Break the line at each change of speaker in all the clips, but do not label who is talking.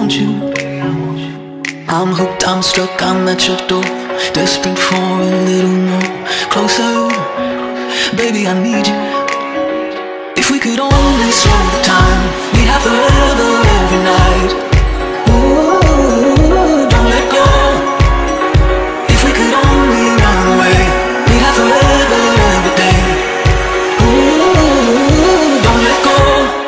want you. I'm hooked, I'm stuck, I'm at your door, desperate for a little more. Closer, baby, I need you. If we could only slow the time, we'd have forever every night. Ooh, don't let go. If we could only run away, we'd have forever every day. Ooh, don't let go.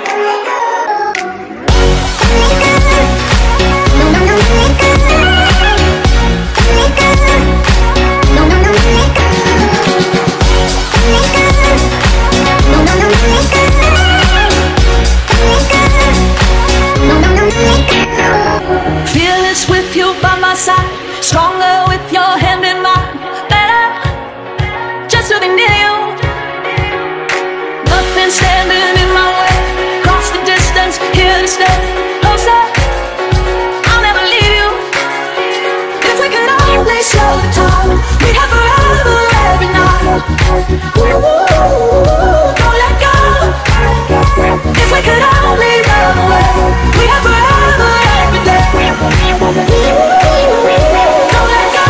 Fearless with you by my side, stronger with your hand in mine. Better just to be near you. Nothing standing in my way. Cross the distance, here to stay. Closer, I'll never leave you. If we could only slow the time, we'd have forever every night. Ooh, don't let go. If we could only run away, we'd have forever every day. Ooh, don't let go.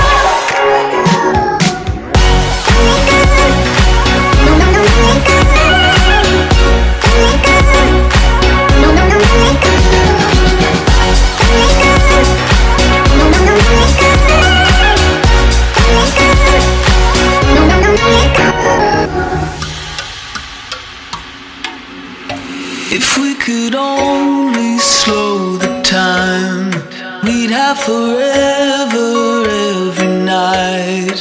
If we could only slow the time, we'd have forever every night.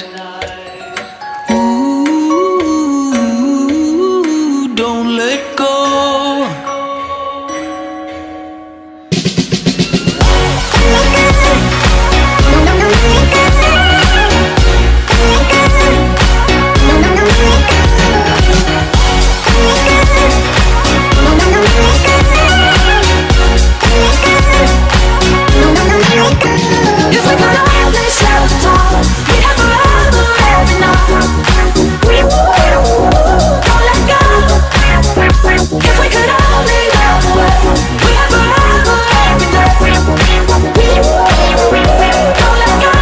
Ooh, don't let go. If we could only slow the time, we'd have forever every night. Don't let go. If we could only run away, we'd have forever every day. Don't let go.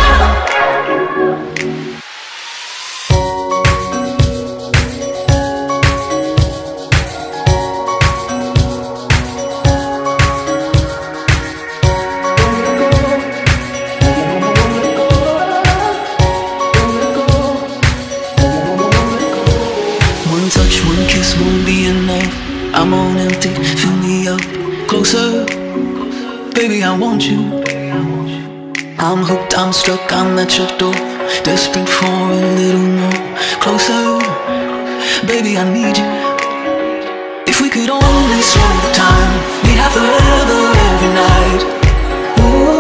One touch, one kiss won't be enough. I'm on empty, fill me up. Closer, baby, I want you. I'm hooked, I'm stuck, I'm at your door, desperate for a little more. Closer, baby, I need you. If we could only slow the time, we'd have forever every night. Ooh.